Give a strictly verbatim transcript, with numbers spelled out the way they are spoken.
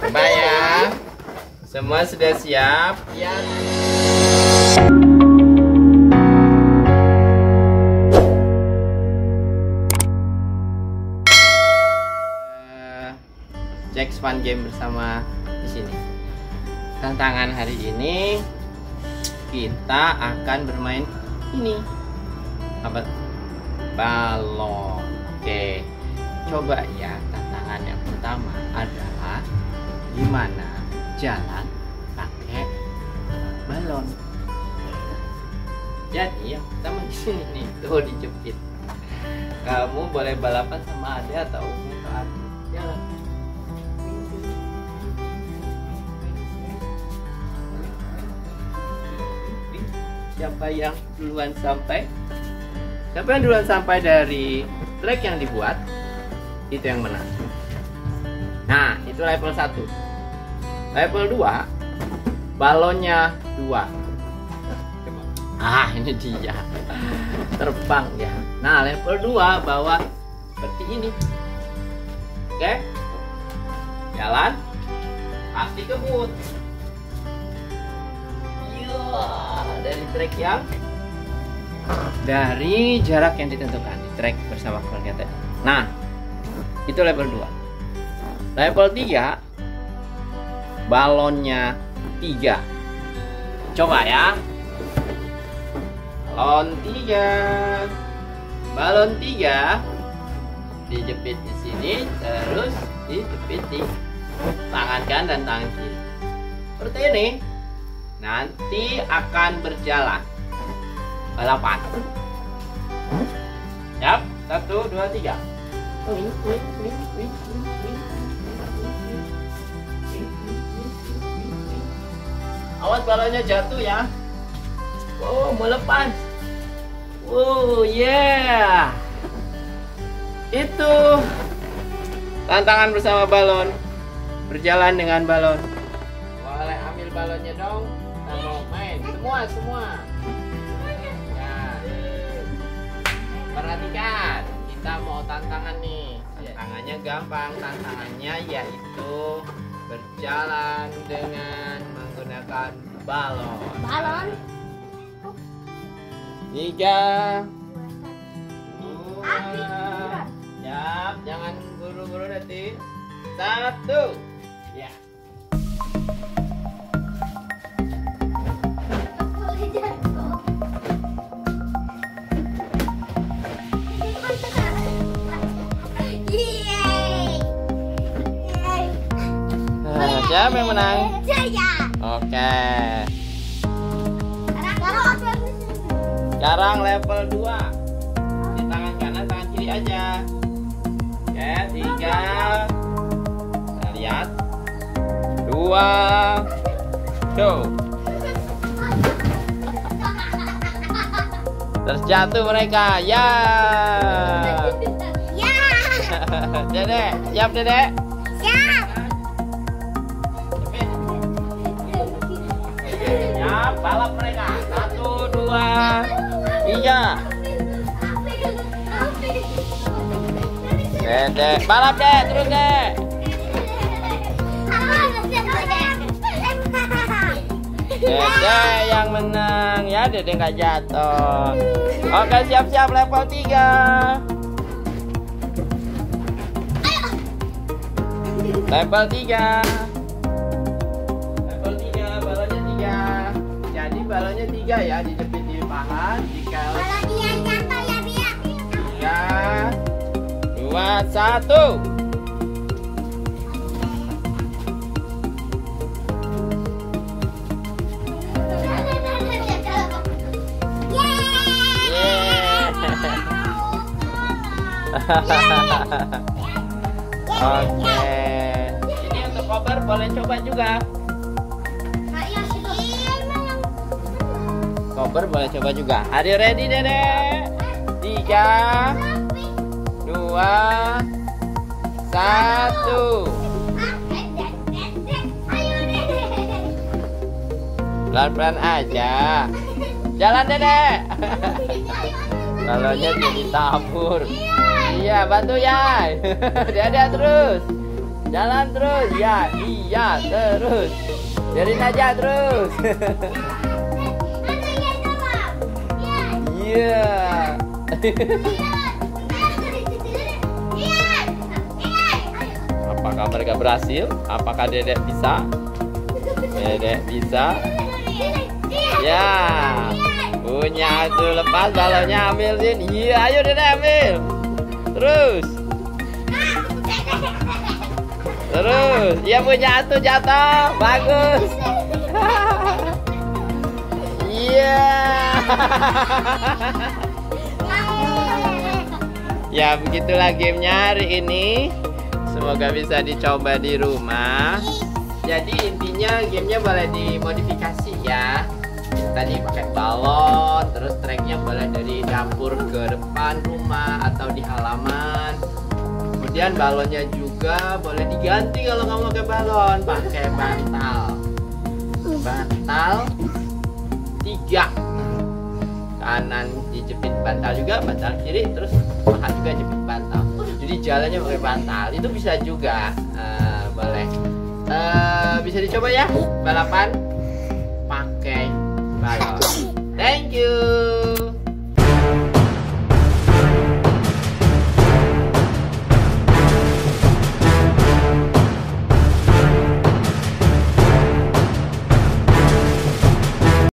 Coba ya. Semua sudah siap? Ya. Jack's Fun Game bersama di sini. Tantangan hari ini kita akan bermain ini. Apa? Balon. Oke. Coba ya, tantangan yang pertama adalah gimana jalan pakai balon. Jadi yang pertama di sini nih, tuh dijepit. Kamu boleh balapan sama Ade atau Umi atau Ade. Jalan. Siapa yang duluan sampai? Siapa yang duluan sampai dari trek yang dibuat? Itu yang menang. Nah, itu level satu. Level dua, balonnya dua. Ah, ini dia. Terbang ya. Nah, level dua bawa seperti ini. Oke. Jalan. Pasti kebut. Iya, dari trek yang dari jarak yang ditentukan di trek bersama keluarga tadi. Nah, itu level dua. Level tiga, balonnya tiga. Coba ya. Balon tiga. Balon tiga dijepit di sini, terus dijepit di tangan kanan dan tangan kiri. Seperti ini. Nanti akan berjalan balapan. Siap? Satu, dua, tiga. Awas balonnya jatuh ya. Wow, mau lepas. Wow, yeah. Itu tantangan bersama balon. Berjalan dengan balon. Boleh ambil balonnya dong. Kita mau main. Semua, semua. Ya. Perhatikan. Kita mau tantangan nih. Tantangannya gampang. Tantangannya yaitu berjalan dengan menggunakan balon. Balon. Tiga. Dua. Siap. Jangan buru-buru nanti. Satu. Ya. Siapa yang menang? Saya. Oke. Sekarang level dua. Di tangan kanan, tangan kiri aja. Oke, tiga. Kita lihat. Dua. Tuh. Terjatuh mereka. Ya. Ya. Dedek, siap Dedek? Siap. Ya, balap mereka. Satu, dua, tiga. Dedek, balap dek, terus dek. Dedek yang menang ya, Dedek nggak jatuh. Oke, siap-siap level tiga. Level tiga. Level tiga, balonnya tiga. Jadi balonnya tiga ya, dijepit di paha. Jika Kalau dia jatuh ya biar. tiga, dua, satu. Oke. Ini untuk cover boleh coba juga. Cover boleh coba juga. Are you ready, Dedek? Tiga, dua, satu. Pelan-pelan aja. Jalan, Dedek. Balonnya jadi tabur. Iya, bantu ya. Dia-dia terus. Jalan terus. Ya, iya terus. Biarin aja terus. Iya. Apakah mereka berhasil? Apakah Dedek bisa? Dedek bisa. Ya. Punya tuh, lepas balonnya, ambilin. Iya, ayo Dedek ambil. Terus. Terus. Iya, punya tuh jatuh. Bagus. Iya. Ya, begitulah gamenya hari ini. Semoga bisa dicoba di rumah. Jadi intinya gamenya boleh dimodifikasi ya. Tadi pakai balon, terus treknya boleh dari dapur ke depan rumah atau di halaman. Kemudian balonnya juga boleh diganti kalau kamu pakai balon, pakai bantal. Bantal tiga. Kanan dijepit bantal juga, bantal kiri, terus paha juga jepit bantal. Jadi jalannya pakai bantal. Itu bisa juga, uh, boleh. Uh, bisa dicoba ya balapan pakai balon. Thank you.